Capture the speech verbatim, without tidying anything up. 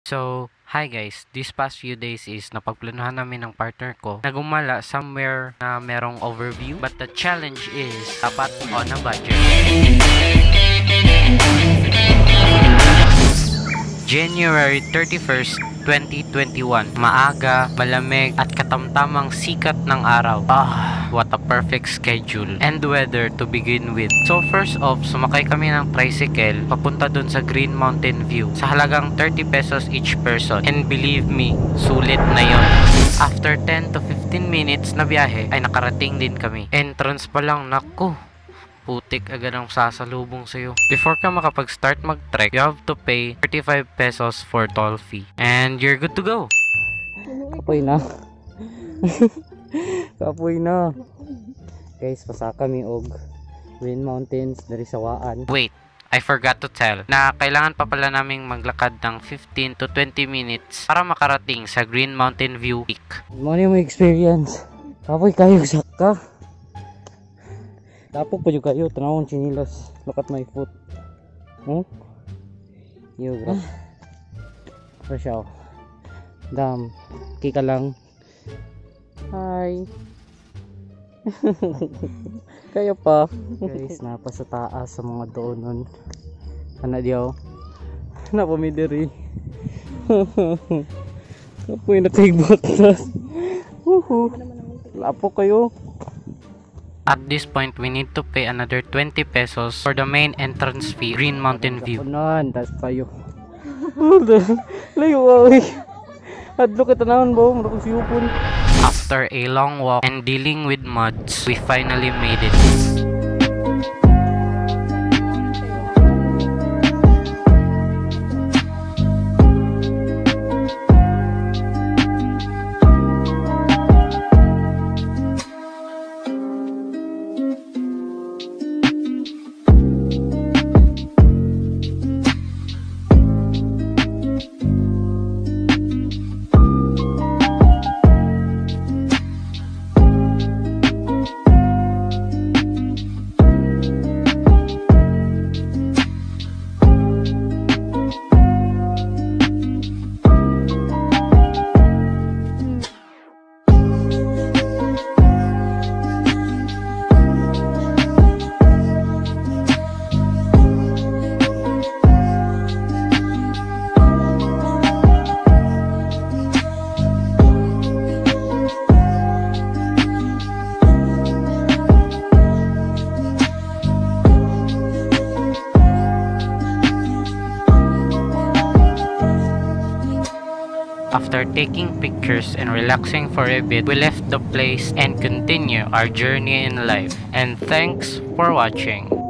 So, hi guys, this past few days is napagplanuhan namin ng partner ko na gumala somewhere na merong overview, but the challenge is dapat on a budget. January thirty-first, twenty twenty-one. Maaga, malamig at katamtamang sikat ng araw. Ah, what a perfect schedule and weather to begin with. So first off, sumakay kami ng tricycle papunta dun sa Green Mountain View sa halagang thirty pesos each person. And believe me, sulit na yon. After ten to fifteen minutes na biyahe ay nakarating din kami. Entrance pa lang, naku, putik agad ang sasalubong sa'yo. Before ka makapag-start mag-trek, you have to pay thirty-five pesos for toll fee. And you're good to go. Kapoy na. Kapoy na. Guys, pasa kami og Green Mountains dari Sawaan. Wait, I forgot to tell na kailangan pa pala naming maglakad ng fifteen to twenty minutes para makarating sa Green Mountain View Peak. Mo ni mo experience. Kapoy kayo saka. Tapos pa yung kayo, tanawang chinilas. Look at my foot. Hmm? Yo, bro. Fresh out. Dam. Kika lang. Hi. Kayo pa. Guys, napa sa taas sa mga doonon. Ano diyaw? Napamidiri. Apoy na kaibot. Woohoo. Lapo kayo. At this point, we need to pay another twenty pesos for the main entrance fee, Green Mountain View. Kapunan, tas payo. Layo ay. Adlo ka tanawon ba, mura kong siyupon. After a long walk and dealing with muds, we finally made it. After taking pictures and relaxing for a bit, we left the place and continue our journey in life. And thanks for watching.